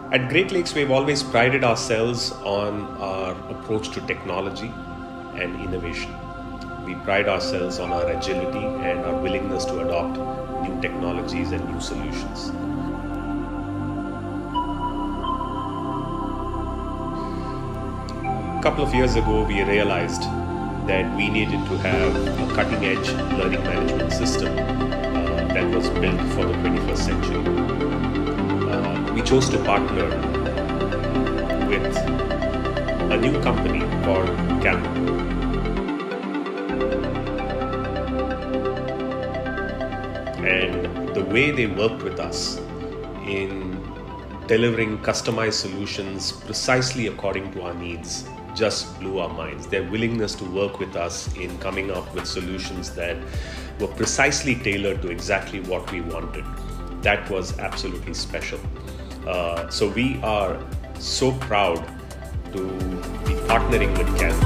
At Great Lakes, we've always prided ourselves on our approach to technology and innovation. We pride ourselves on our agility and our willingness to adopt new technologies and new solutions. A couple of years ago, we realized that we needed to have a cutting-edge learning management system that was built for the 21st century. We chose to partner with a new company called Camo. And the way they worked with us in delivering customized solutions precisely according to our needs just blew our minds. Their willingness to work with us in coming up with solutions that were precisely tailored to exactly what we wanted, that was absolutely special. So we are so proud to be partnering with Camo.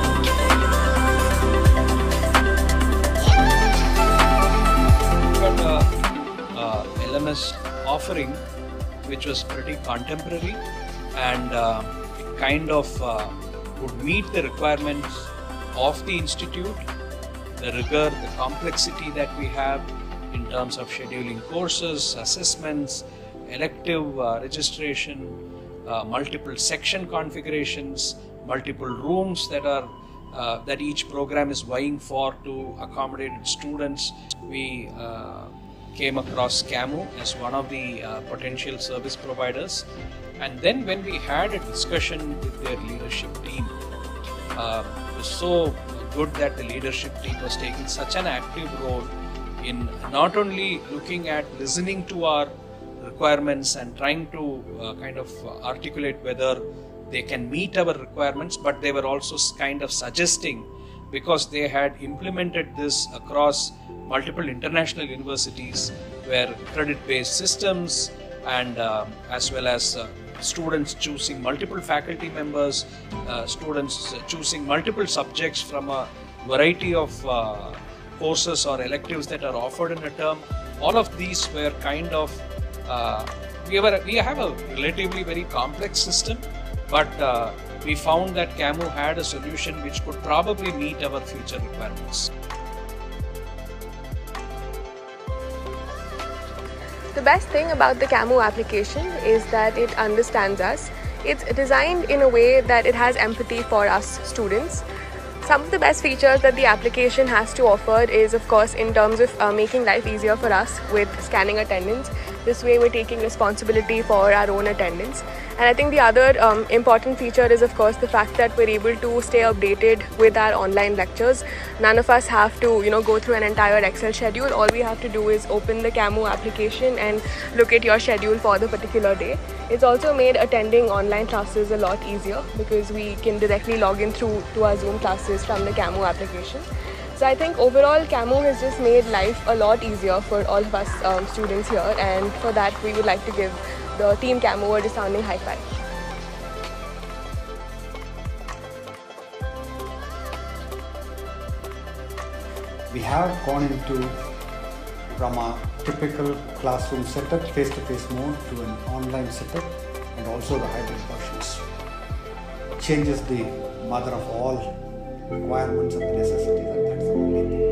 LMS offering which was pretty contemporary and it kind of would meet the requirements of the institute, the rigor, the complexity that we have in terms of scheduling courses, assessments, elective registration, multiple section configurations, multiple rooms that are that each program is vying for to accommodate its students. We came across Camo as one of the potential service providers, and then when we had a discussion with their leadership team, it was so good that the leadership team was taking such an active role in not only looking at listening to our requirements and trying to kind of articulate whether they can meet our requirements, but they were also kind of suggesting, because they had implemented this across multiple international universities where credit-based systems and as well as students choosing multiple faculty members, students choosing multiple subjects from a variety of courses or electives that are offered in a term. All of these were kind of we have a relatively very complex system, but we found that Camo had a solution which could probably meet our future requirements. The best thing about the Camo application is that it understands us. It's designed in a way that it has empathy for us students. Some of the best features that the application has to offer is, of course, in terms of making life easier for us with scanning attendance. This way we're taking responsibility for our own attendance. And I think the other important feature is, of course, the fact that we're able to stay updated with our online lectures. None of us have to, go through an entire Excel schedule. All we have to do is open the Camo application and look at your schedule for the particular day. It's also made attending online classes a lot easier because we can directly log in through to our Zoom classes from the Camo application. So I think overall Camo has just made life a lot easier for all of us students here, and for that we would like to give the team Camo a resounding high five. We have gone from a typical classroom setup, face-to-face mode, to an online setup, and also the hybrid versions. Changes the mother of all requirements and the necessities, and that's the only thing.